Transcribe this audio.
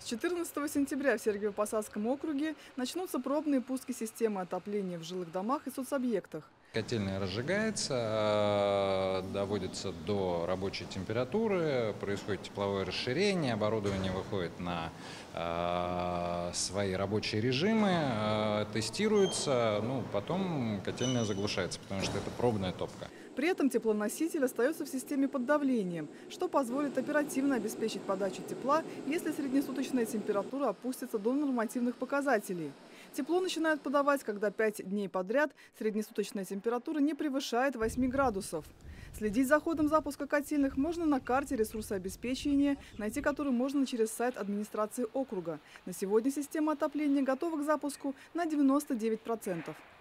С 14 сентября в Сергиево-Посадском округе начнутся пробные пуски системы отопления в жилых домах и соцобъектах. Котельная разжигается, доводится до рабочей температуры, происходит тепловое расширение, оборудование выходит на свои рабочие режимы, тестируется, потом котельная заглушается, потому что это пробная топка. При этом теплоноситель остается в системе под давлением, что позволит оперативно обеспечить подачу тепла, если среднесуточная температура опустится до нормативных показателей. Тепло начинают подавать, когда 5 дней подряд среднесуточная температура не превышает 8 градусов. Следить за ходом запуска котельных можно на карте ресурсообеспечения, найти которую можно через сайт администрации округа. На сегодня система отопления готова к запуску на 99%.